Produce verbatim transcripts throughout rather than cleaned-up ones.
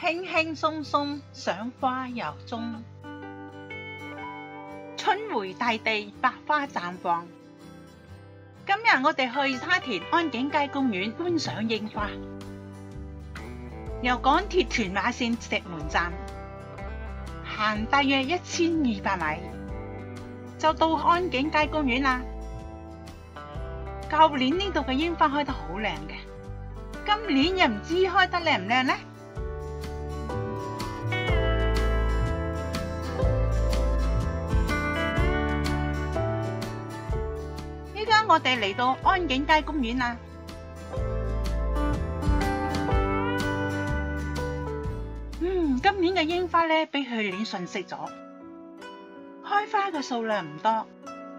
輕輕鬆鬆賞花遊蹤，春回大地百花綻放。今日我哋去沙田安景街公園觀賞櫻花，由港鐵屯馬線石門站行大約一千二百米，就到安景街公園啦。舊年呢度嘅櫻花開得好靚嘅，今年又唔知開得靚唔靚呢？依家我哋嚟到安景街公園啦。嗯，今年嘅櫻花咧比去年遜色咗，開花嘅數量唔多。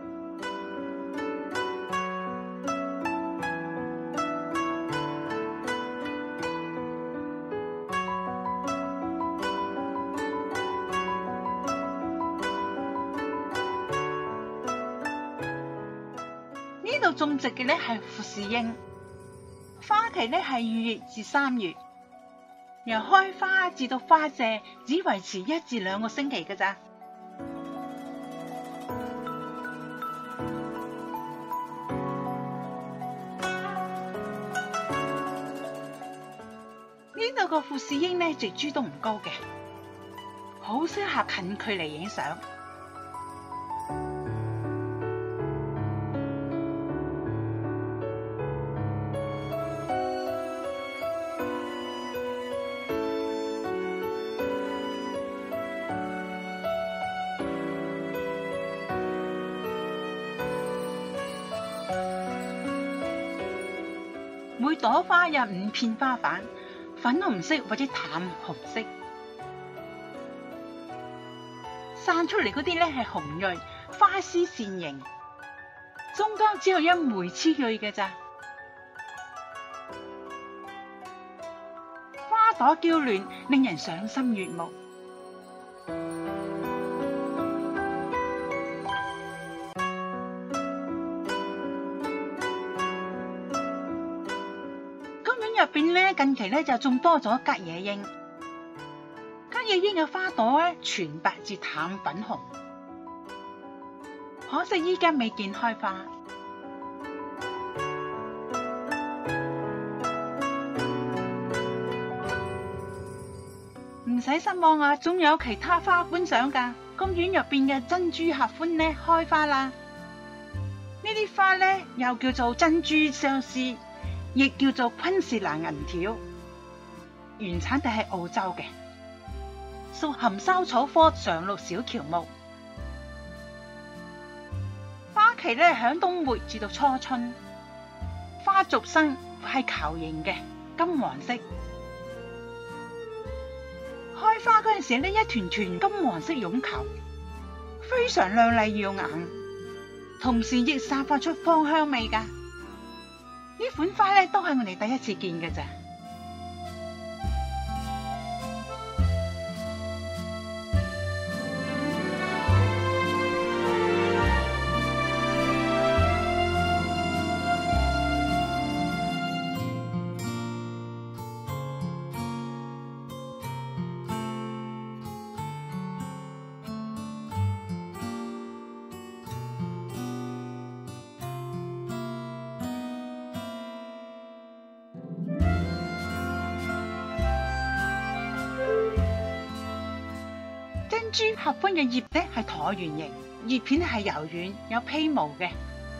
呢度種植嘅咧係富士櫻，花期咧係二月至三月，由開花至到花謝只維持一至兩個星期嘅咋。呢度個富士櫻咧植株都唔高嘅，好適合近距離影相。每朵花有五片花瓣，粉紅色或者淡紅色，散出嚟嗰啲咧係紅蕊，花絲線形，中間只有一枚雌蕊嘅咋。花朵嬌嫩，令人賞心悅目。入邊咧，近期咧就種多咗吉野櫻。吉野櫻嘅花朵咧全白至淡粉紅，可惜依家未見開花。唔使失望啊，仲有其他花觀賞㗎。公園入邊嘅珍珠合歡咧開花啦。呢啲花咧又叫做珍珠相思，亦叫做昆士蘭銀條，原產地係澳洲嘅，屬含羞草科常綠小喬木。花期咧響冬末至到初春，花軸身係球形嘅，金黃色。開花嗰陣時咧，一團團金黃色絨球，非常亮麗耀眼，同時亦散發出芳香味㗎。呢款花咧都係我哋第一次見嘅咋。珍珠合歡嘅葉咧係橢圓形，葉片係柔軟有披毛嘅。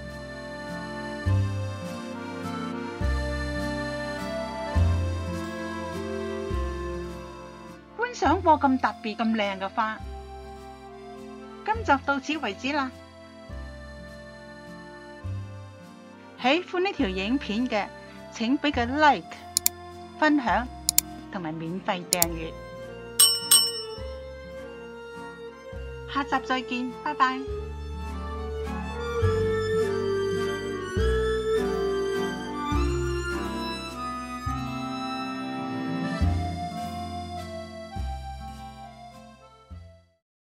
觀賞過咁特別咁靚嘅花，今集到此為止啦。喜歡呢條影片嘅，請俾個 like、分享同埋免費訂閱。下集再見，拜拜。